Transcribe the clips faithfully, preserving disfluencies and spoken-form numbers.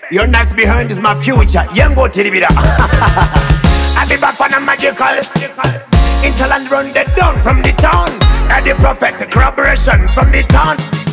Your nice behind is my future. Yango Tiribira. I be back on a magical. Interland run the down from the town. And the prophet corroboration from the town.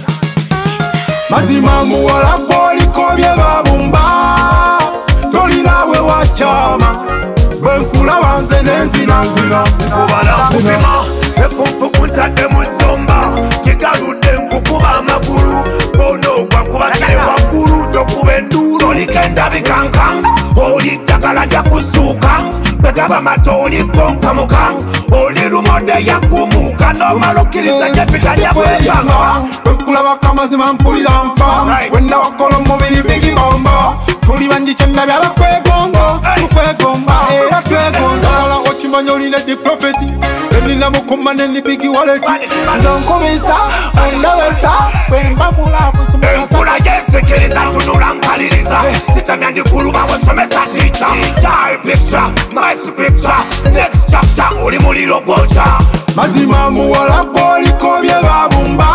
Mazima muwala boli kobye babumba. Tolina we wachama. Benkula wanze nenzina nzina. Kubala kupima. Efunfu kunta de muzomba. Kikarude nkukuba makuru. Bono kwa kuba kile wakuru. Tokube nduro likenda vikankang. Oli takala ya kusukang. Begaba matoli konka mukang. Oli rumonde ya kumuka. No malokiliza jepita ya wekanga. Benkula waka mazima mpulira mfa. Wenda wakolo mubili bigi bomba. Tuli banji chenda byaba kwegomba. Kwegomba era twegonza. Ala ochimanyoli ne di profeti. Nina mukumane ni bigi waleti. Nzonkomesa ondawesa. Wemba mula musumasa. Enkula yesikiriza tunula nkaliriza. Sitamya ndikuluba wasomesa teacher. Die picture, my scripture. Next chapter uli muliro gocha. Mazima muwala boli kobye babumba.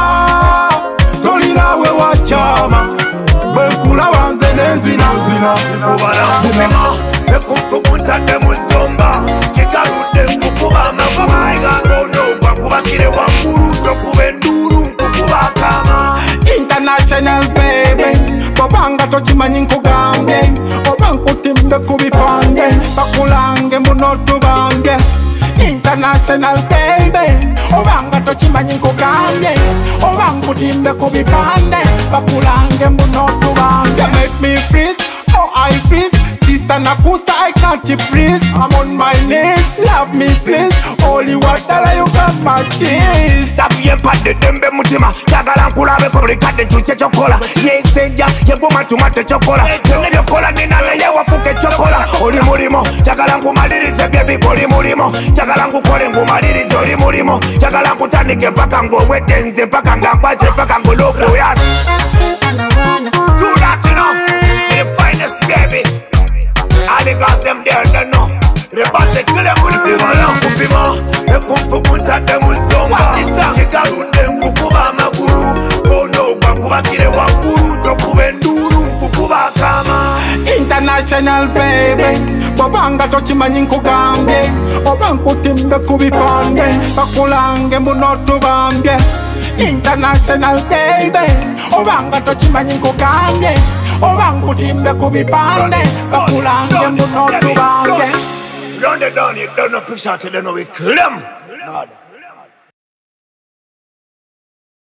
Tolina we wachama. Benkula wanze nenzina nzina. Kubala kupima. Efunfu kunta de muzomba. Kikarude nkukuba makuru. Bono kwa kuba kile wakuru. Tokube nduru nkukuba kama. International baby. Bobanga tochimanyi nkugambe. Obanku timbe kubipande. Bakulange munotu bange. International baby. Obanga tochimanyi nkugambe. Obanku timbe kubipande. Bakulange munotu bange. Make me freeze, oh I freeze. Sister Nakusta, I can't keep breeze. I'm on my knees, love me please. Only water you got my cheese. Safiye pade dembe mutima. Jagala nkulabe kobrikade nchuche chokola. Ye senja, ye guma tumate chokola. Tene chokola ninale ye wafuke chokola. Oli murimo, jagala ngumalirize baby oli murimo. Jagala ngukole ngumalirize oli murimo. Jagala ngutanike paka ngowetenze paka ngakwache paka ngoloko yas. Do that you know, the finest baby. All the girls them there they know. Rebate kile kulipima la kupima. Efunfu kunta de muzomba. Kikarude nkukuba makuru. Bono kwa kuba kile wakuru. Tokube nduru nkukuba kama. International baby. Bobanga tochimanyi nkugambe. Obanku timbe kubipande. Bakulange munotu bange. International baby. Obanga tochimanyi nkugambe. Obanku timbe kubipande. Bakulange munotu bange. Run it down, you don't know picture till they know we kill them.